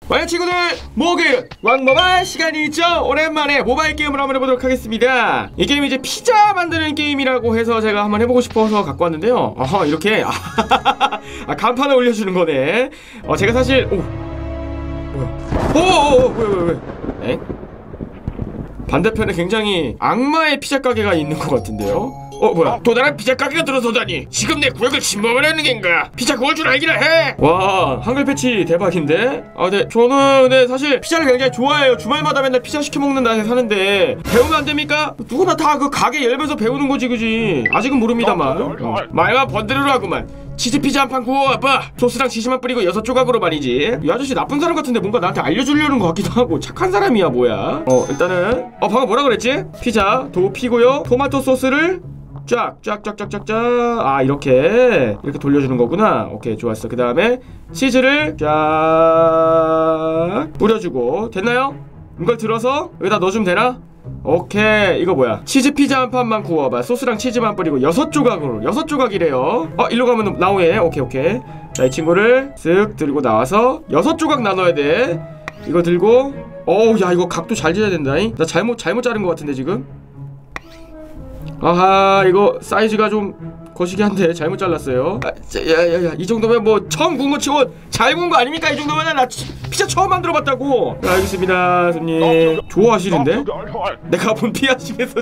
와요 친구들, 목요일 왕모바일 시간이 있죠? 오랜만에 모바일 게임을 한번 해보도록 하겠습니다. 이 게임이 이제 피자 만드는 게임이라고 해서 제가 한번 해보고 싶어서 갖고 왔는데요. 이렇게 간판을 올려주는 거네. 제가 사실 뭐야 에? 반대편에 굉장히 악마의 피자 가게가 있는 것 같은데요? 뭐야, 또 다른 피자 가게가 들어서다니. 지금 내 구역을 침범하려는 겐가? 피자 구울 줄 알기나 해. 와, 한글 패치 대박인데? 네, 저는 사실 피자를 굉장히 좋아해요. 주말마다 맨날 피자 시켜 먹는다 해서 사는데 배우면 안 됩니까? 누구나 다 그 가게 열면서 배우는 거지, 그지? 아직은 모릅니다만. 말만 번대로로 하구만. 치즈 피자 한 판 구워와봐. 소스랑 치즈만 뿌리고 6조각으로 말이지. 이 아저씨 나쁜 사람 같은데 뭔가 나한테 알려주려는 것 같기도 하고. 착한 사람이야 뭐야. 일단은 방금 뭐라 그랬지? 피자 도 피고요. 토마토 소스를 쫙 이렇게 돌려주는 거구나. 오케이, 좋았어. 그 다음에 치즈를 쫙 뿌려주고. 됐나요? 이걸 들어서 여기다 넣어주면 되나? 오케이. 이거 뭐야, 치즈 피자 한 판만 구워봐. 소스랑 치즈만 뿌리고 6조각으로. 6조각이래요. 일로 가면 나오네. 오케이. 자, 이 친구를 쓱 들고 나와서 6조각 나눠야 돼. 이거 들고. 야, 이거 각도 잘 재야 된다. 나 잘못 자른 것 같은데 지금. 아하, 이거 사이즈가 좀 거시기한데 잘못 잘랐어요. 야야야, 이 정도면 뭐 처음 구운 거 치고 잘 구운 거 아닙니까? 이 정도면 나 피자 처음 만들어봤다고. 알겠습니다, 손님. 좋아하시는데? 내가 본 피자 집에서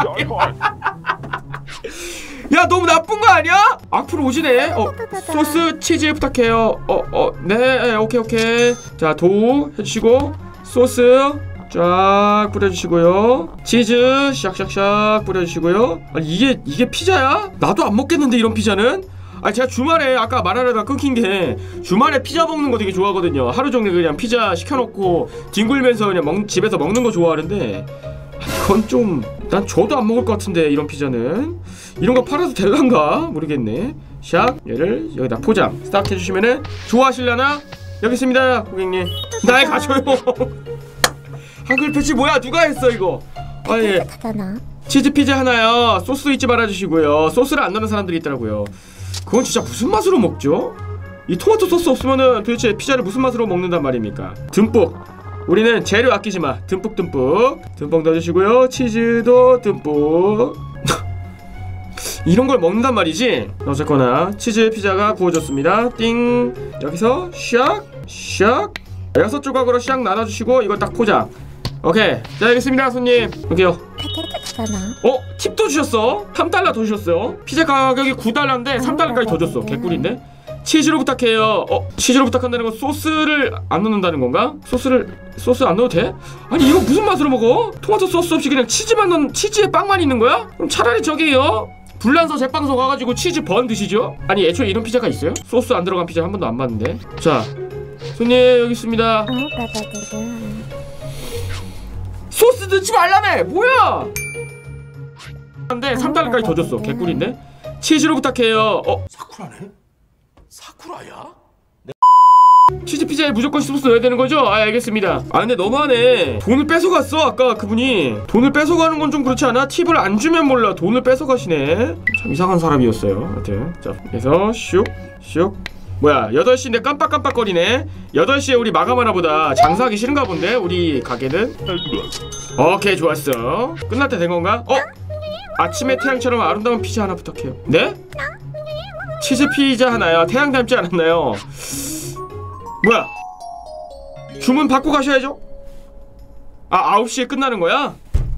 야, 너무 나쁜 거 아니야? 앞으로 오시네. 소스 치즈 부탁해요. 네, 오케이. 자, 도우 해주시고 소스 쫙 뿌려주시고요. 치즈 샥샥샥 뿌려주시고요. 아니, 이게 피자야? 나도 안 먹겠는데 이런 피자는? 제가 주말에 아까 말하려다 끊긴 게, 주말에 피자 먹는 거 되게 좋아하거든요. 하루 종일 그냥 피자 시켜놓고 뒹굴면서 그냥 집에서 먹는 거 좋아하는데, 이건 좀 난 저도 안 먹을 것 같은데. 이런 피자는 이런 거 팔아도 될란가 모르겠네. 샥, 얘를 여기다 포장 싹 해주시면은 좋아하실라나? 여기 있습니다, 고객님. 날 가져요. 한글 패치 뭐야? 누가 했어 이거? 예. 치즈 피자 하나요. 소스 잊지 말아주시고요. 소스를 안 넣는 사람들이 있더라고요. 그건 진짜 무슨 맛으로 먹죠? 이 토마토 소스 없으면은 도대체 피자를 무슨 맛으로 먹는단 말입니까? 듬뿍. 우리는 재료 아끼지 마. 듬뿍 넣어주시고요. 치즈도 듬뿍. 이런 걸 먹는단 말이지. 어쨌거나 치즈 피자가 구워졌습니다. 띵. 여기서 샥 6조각으로 샥 나눠주시고 이걸 딱 포장. 오케이. 자, 알겠습니다, 손님. 여기요. 팁도 주셨어. 3달러 더 주셨어요. 피자 가격이 9달러인데 3달러까지 더 줬어. 개꿀인데? 치즈로 부탁해요. 치즈로 부탁한다는 건 소스를 안 넣는다는 건가? 소스 안 넣어도 돼? 아니, 이거 무슨 맛으로 먹어? 토마토 소스 없이 그냥 치즈에 빵만 있는 거야? 그럼 차라리 저기요, 불란서 제빵소 가가지고 치즈 번 드시죠? 아니, 애초에 이런 피자가 있어요? 소스 안 들어간 피자 한 번도 안 봤는데. 자, 손님 여기 있습니다. 소스 넣지 말라며! 뭐야! 근데 3달러까지 더 줬어. 개꿀인데? 치즈로 부탁해요. 사쿠라네? 사쿠라야? 치즈 피자에 무조건 소스 넣어야 되는 거죠? 알겠습니다. 근데 너무하네. 돈을 뺏어갔어. 아까 그분이 돈을 뺏어가는 건 좀 그렇지 않아? 팁을 안 주면 몰라. 돈을 뺏어가시네. 참 이상한 사람이었어요. 하여튼 자, 그래서 슉 뭐야, 8시인데 깜빡깜빡거리네. 8시에 우리 마감하나 보다. 장사하기 싫은가 본데 우리 가게는. 오케이, 좋았어. 끝날 때 된 건가? 아침의 태양처럼 아름다운 피자 하나 부탁해요. 네? 치즈 피자 하나요. 태양 닮지 않았나요? 뭐야, 주문 받고 가셔야죠. 9시에 끝나는 거야?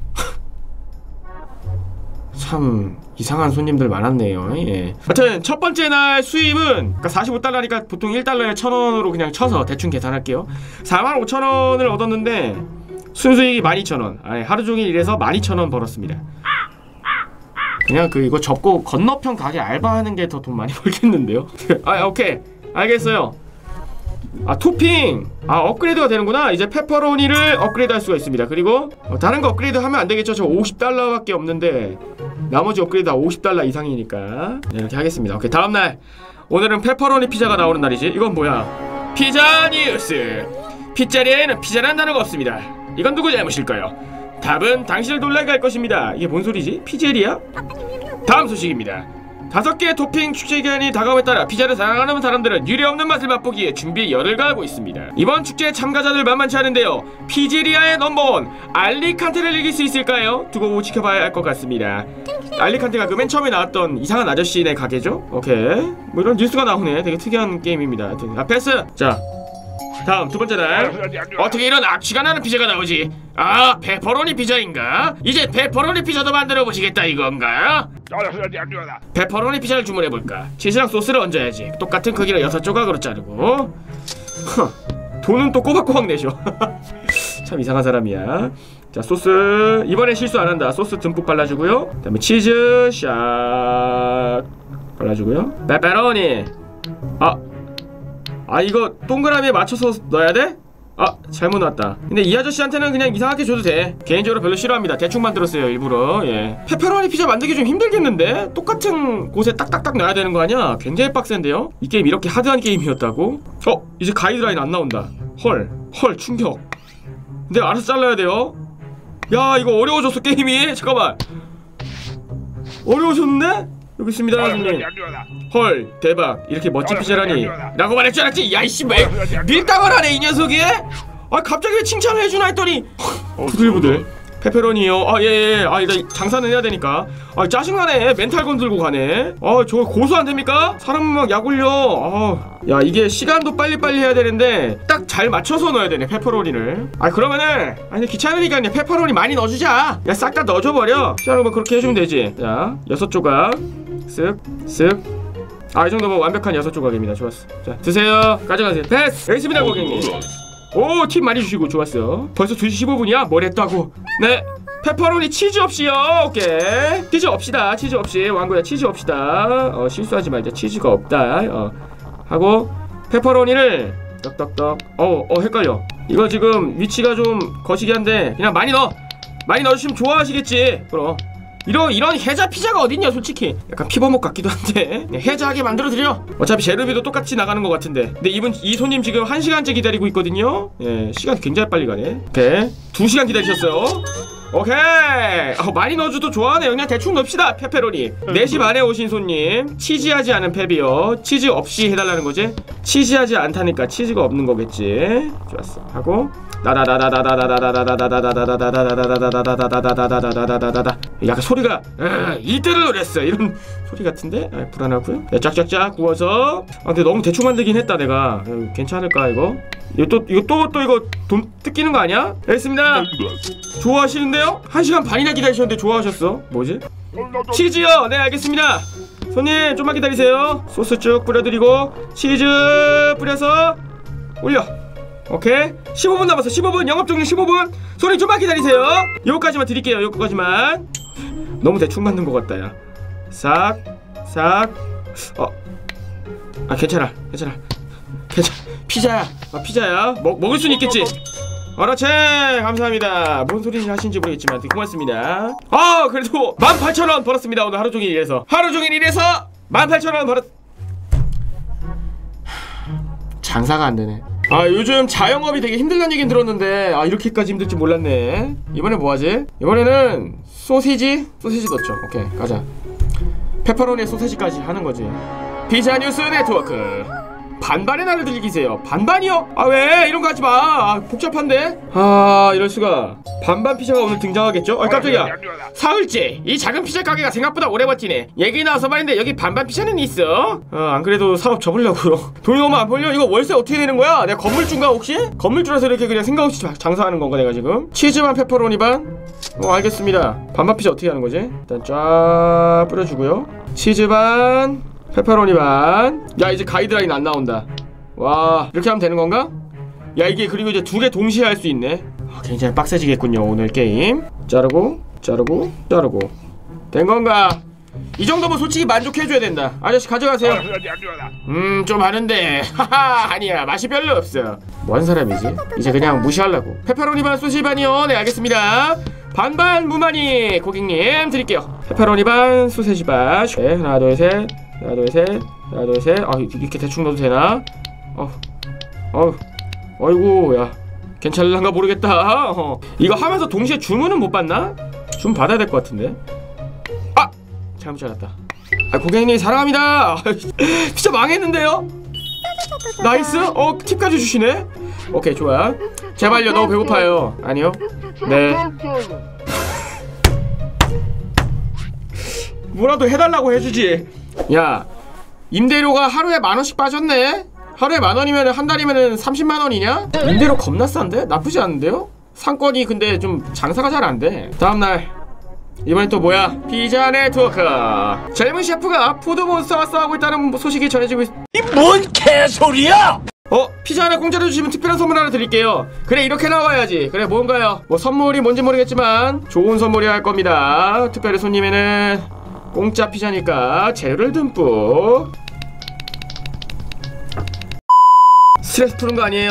참 이상한 손님들 많았네요. 예. 하여튼 첫 번째 날 수입은, 그러니까 45달러니까 보통 1달러에 1,000원으로 그냥 쳐서 대충 계산할게요. 45,000원을 얻었는데 순수익이 12,000원. 하루 종일 일해서 12,000원 벌었습니다. 그냥 이거 접고 건너편 가게 알바하는 게 더 돈 많이 벌겠는데요. 오케이, 알겠어요. 토핑! 업그레이드가 되는구나. 이제 페퍼로니를 업그레이드 할 수가 있습니다. 그리고 다른 거 업그레이드 하면 안 되겠죠. 저 50달러밖에 없는데 나머지 업그레이드 다 50달러 이상이니까. 네, 이렇게 하겠습니다. 오케이, 다음날. 오늘은 페퍼로니 피자가 나오는 날이지. 이건 뭐야? 피자 뉴스. 피자리아에는 피자라는 단어가 없습니다. 이건 누구 잘못일까요? 답은 당신을 놀라게 할 것입니다. 이게 뭔 소리지? 피제리아? 다음 소식입니다. 5개의 토핑 출시 기간이 다가옴에 따라 피자를 사랑하는 사람들은 유례없는 맛을 맛보기에 준비에 열을 가하고 있습니다. 이번 축제 참가자들 만만치 않은데요. 피제리아의 넘버원 알리칸테를 이길 수 있을까요? 두고 지켜봐야 할 것 같습니다. 알리칸테가 그 맨 처음에 나왔던 이상한 아저씨네 가게죠? 오케이, 뭐 이런 뉴스가 나오네. 되게 특이한 게임입니다. 패스! 자, 다음 두 번째 날. 어떻게 이런 악취가 나는 피자가 나오지? 아, 페퍼로니 피자인가? 이제 페퍼로니 피자도 만들어 보시겠다 이건가? 페퍼로니 피자를 주문해볼까? 치즈랑 소스를 얹어야지. 똑같은 크기로 6조각으로 자르고. 돈은 또 꼬박꼬박 내셔. 참 이상한 사람이야. 자, 소스 이번엔 실수 안한다. 소스 듬뿍 발라주고요. 그 다음에 치즈 샥 발라주고요. 페퍼로니. 이거 동그라미에 맞춰서 넣어야 돼? 잘못 놨다. 근데 이 아저씨한테는 그냥 이상하게 줘도 돼. 개인적으로 별로 싫어합니다. 대충 만들었어요, 일부러. 예. 페퍼로니 피자 만들기 좀 힘들겠는데? 똑같은 곳에 딱딱딱 넣어야 되는 거 아니야? 굉장히 빡센데요? 이 게임 이렇게 하드한 게임이었다고? 이제 가이드라인 안 나온다. 헐 충격. 근데 알아서 잘라야 돼요. 야, 이거 어려워졌어 게임이. 잠깐만, 어려워졌는데? 여기 있습니다, 선생님. 헐, 대박. 이렇게 멋진 피자라니 라고 말할 줄 알았지. 야이씨, 왜 밀당을 하네 이 녀석이. 갑자기 왜 칭찬을 해주나 했더니 부들부들. 페페로니요. 예. 일단 장사는 해야 되니까. 짜증나네. 멘탈 건들고 가네. 저거 고소 안 됩니까? 사람 막 약 올려. 야, 이게 시간도 빨리빨리 해야 되는데 딱 잘 맞춰서 넣어야 되네, 페퍼로니를. 그러면은 귀찮으니까 그냥 페퍼로니 많이 넣어주자. 야, 싹 다 넣어줘버려. 시작은 뭐 그렇게 해주면 되지. 자, 6조각 쓱. 이 정도면 완벽한 6조각입니다. 좋았어. 자, 드세요. 가져가세요. 패스! 여기 있습니다, 고객님. 오, 팁 많이 주시고 좋았어요. 벌써 2시 15분이야? 뭘 했다고? 네, 페퍼로니 치즈 없이요. 오케이, 치즈 없이다. 치즈 없이. 왕고야, 치즈 없이다. 실수하지 말자. 치즈가 없다. 하고 페퍼로니를 떡떡떡. 헷갈려. 이거 지금 위치가 좀 거시기 한데 그냥 많이 넣어주시면 좋아하시겠지. 그럼 이런 해자 피자가 어딨냐 솔직히. 약간 피버목 같기도 한데 해자하게 만들어드려. 어차피 재료비도 똑같이 나가는 것 같은데. 근데 이 손님 지금 1시간째 기다리고 있거든요. 예, 시간 굉장히 빨리 가네. 오케이, 2시간 기다리셨어요. 오케이. 많이 넣어줘도 좋아하네요. 그냥 대충 넣읍시다. 페페로니. 4시 반에 오신 손님, 치즈하지 않은 펩이요. 치즈 없이 해달라는 거지. 치즈하지 않다니까 치즈가 없는 거겠지. 좋았어. 하고 약간 소리가 이때를 노렸어 이런 소리 같은데. 불안하고요. 쫙쫙쫙 구워서. 근데 너무 대충 만들긴 했다 내가. 괜찮을까 이거? 이거 돈 뜯기는 거 아니야? 알겠습니다. 좋아하시는데요? 1시간 반이나 기다리셨는데 좋아하셨어. 뭐지? 치즈요. 네, 알겠습니다. 손님 좀만 기다리세요. 소스 쭉 뿌려드리고 치즈 뿌려서 올려. 오케이, 15분 남았어. 15분, 영업종료 15분. 손님 좀만 기다리세요. 요거까지만 드릴게요. 요거까지만. 너무 대충 만든 것 같다 야. 싹 괜찮아. 피자야. 피자야. 먹을 수는 있겠지. 그렇지. 감사합니다. 뭔 소리 하신지 모르겠지만 되게 고맙습니다. 그래도 18,000원 벌었습니다. 오늘 하루종일 일해서 18,000원 벌었. 장사가 안되네. 요즘 자영업이 되게 힘들다는 얘긴 들었는데 이렇게까지 힘들지 몰랐네. 이번에 뭐하지? 이번에는 소시지 넣죠. 오케이, 가자. 페퍼로니 소세지까지 하는거지. 피자 뉴스 네트워크. 반반의 날을 즐기세요. 반반이요? 왜 이런거 하지마. 복잡한데? 이럴수가. 반반 피자가 오늘 등장하겠죠? 깜짝이야. 사흘째 이 작은 피자 가게가 생각보다 오래 버티네. 얘기 나와서 말인데 여기 반반 피자는 있어? 안 그래도 사업 접으려고요. 돈이 너무 안 벌려? 이거 월세 어떻게 내는 거야? 내가 건물주인가 혹시? 건물주라서 이렇게 그냥 생각 없이 장사하는 건가 내가 지금? 치즈만 페퍼로니 반? 알겠습니다. 반반 피자 어떻게 하는 거지? 일단 쫙 뿌려주고요. 치즈 반, 페퍼로니 반. 야, 이제 가이드라인 안 나온다. 와, 이렇게 하면 되는 건가? 야, 이게 그리고 이제 2개 동시에 할 수 있네. 굉장히 빡세지겠군요 오늘 게임. 자르고 된 건가? 이 정도면 솔직히 만족해줘야 된다. 아저씨 가져가세요. 좀 하는데. 아니야, 맛이 별로 없어. 뭐하는 사람이지? 이제 그냥 무시하려고. 페퍼로니 반 소시지 반이요. 네, 알겠습니다. 반반 무마니 고객님 드릴게요. 페퍼로니 반 소세지 반. 네, 하나 둘 셋. 이렇게 대충 넣어도 되나? 어이구, 야, 괜찮을란가 모르겠다. 이거 하면서 동시에 주문은 못 받나? 주문 받아야 될 것 같은데. 잘못 잘랐다. 아, 고객님 사랑합니다. 피자 망했는데요? 나이스. 팁까지 주시네. 오케이, 좋아. 제발요, 너무 배고파요. 아니요. 네. 뭐라도 해달라고 해주지. 야, 임대료가 하루에 10,000원씩 빠졌네. 하루에 10,000원이면 한 달이면 300,000원이냐? 임대료 겁나 싼데? 나쁘지 않은데요? 상권이 근데 좀 장사가 잘 안돼. 다음날, 이번엔 또 뭐야? 피자 네트워크. 젊은 셰프가 푸드몬스터와 싸우고 있다는 소식이 전해지고 있... 이 뭔 개소리야! 피자 하나 공짜로 주시면 특별한 선물 하나 드릴게요. 그래, 이렇게 나와야지. 그래, 뭔가요? 뭐 선물이 뭔지 모르겠지만 좋은 선물이야 할 겁니다. 특별히 손님에는 공짜 피자니까 재료를 듬뿍. 스트레스 푸는 거 아니에요.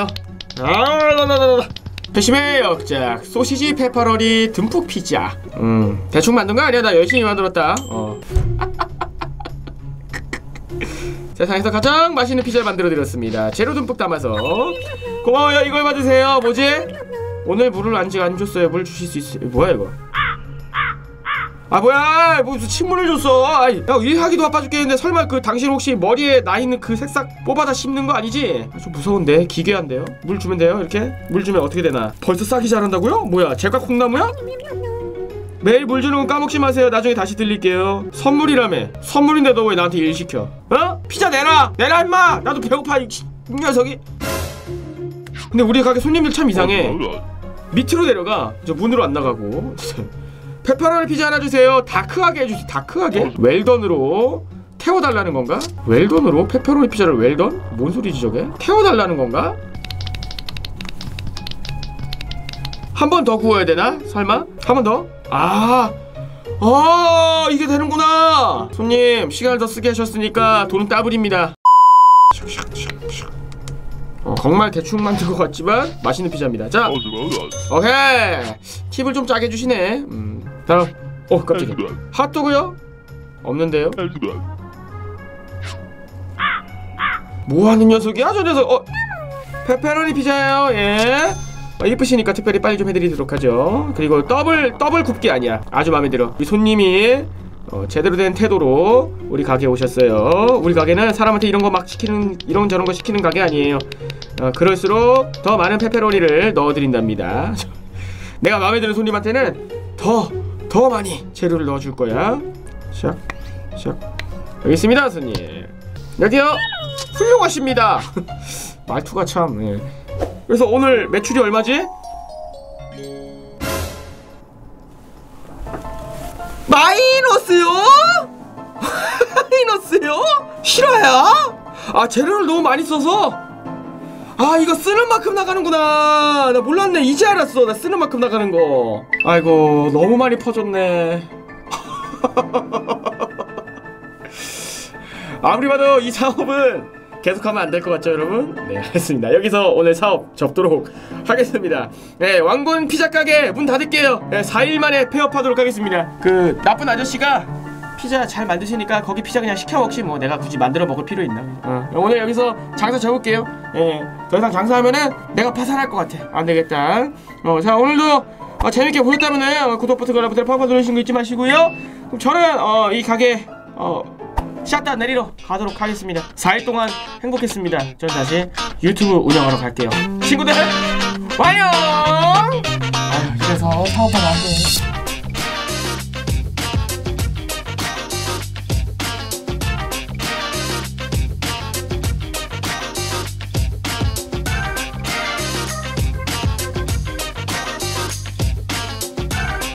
회심의 역작 소시지 페퍼로니 듬뿍 피자. 대충 만든 거 아니야. 나 열심히 만들었다. 세상에서 가장 맛있는 피자를 만들어 드렸습니다. 재료 듬뿍 담아서. 고마워요. 이걸 받으세요. 뭐지? 오늘 물을 아직 안 줬어요. 물 주실 수 있어요? 뭐야 이거? 아, 뭐야, 무슨 침물을 줬어. 아이, 야, 일하기도 바빠 죽겠는데 설마 당신 혹시 머리에 나 있는 그 색싹 뽑아다 씹는 거 아니지? 좀 무서운데. 기괴한데요? 물 주면 돼요? 이렇게? 물 주면 어떻게 되나? 벌써 싹이 자란다고요? 뭐야, 제가 콩나무야? 매일 물 주는 건 까먹지 마세요. 나중에 다시 드릴게요. 선물이라며. 선물인데 너 왜 나한테 일 시켜? 피자 내놔 임마. 나도 배고파 이 녀석이. 근데 우리 가게 손님들 참 이상해. 밑으로 내려가. 저 문으로 안 나가고. 페퍼로니 피자 하나 주세요. 다크하게 해주세요. 다크하게? 웰던으로 태워달라는 건가? 웰던으로? 페퍼로니 피자를 웰던? 뭔 소리지 저게? 태워달라는 건가? 한 번 더 구워야 되나? 설마? 한 번 더? 이게 되는구나. 손님 시간을 더 쓰게 하셨으니까 돈은 따블입니다. 정말 대충 만든 것 같지만 맛있는 피자입니다. 자, 오케이. 팁을 좀 짜게 주시네. 다음. 깜짝이야. 핫도그요? 없는데요? 뭐하는 녀석이야 저 녀석. 페페로니 피자예요. 예. 예쁘시니까 특별히 빨리 좀 해드리도록 하죠. 그리고 더블 굽기 아니야. 아주 마음에 들어. 우리 손님이 제대로 된 태도로 우리 가게에 오셨어요. 우리 가게는 사람한테 이런 거 막 시키는, 이런저런 거 시키는 가게 아니에요. 그럴수록 더 많은 페페로니를 넣어드린답니다. 내가 마음에 드는 손님한테는 더 많이 재료를 넣어줄 거야. 샥. 여기 있습니다 손님. 여기요. 훌륭하십니다. 말투가 참. 예. 그래서 오늘 매출이 얼마지? 마이너스요? 마이너스요? 실화야? 재료를 너무 많이 써서? 이거 쓰는 만큼 나가는구나. 나 몰랐네. 이제 알았어. 나 쓰는 만큼 나가는 거. 아이고, 너무 많이 퍼졌네. 아무리 봐도 이 사업은 계속하면 안 될 것 같죠 여러분? 네, 알겠습니다. 여기서 오늘 사업 접도록 하겠습니다. 네, 왕건 피자 가게 문 닫을게요. 네, 4일 만에 폐업하도록 하겠습니다. 그 나쁜 아저씨가 피자 잘 만드시니까 거기 피자 그냥 시켜 먹지 뭐 내가 굳이 만들어 먹을 필요 있나. 오늘 여기서 장사 접을게요. 더 이상 장사하면은 내가 파산할 것 같아. 안 되겠다. 자, 오늘도 재밌게 보셨다면은 구독 버튼 알람 버튼 팍팍 누르시는 거 잊지 마시고요. 그럼 저는 이 가게 샷다 내리러 가도록 하겠습니다. 4일 동안 행복했습니다. 저는 다시 유튜브 운영하러 갈게요. 친구들 와요. 이래서 사업하면 안 돼.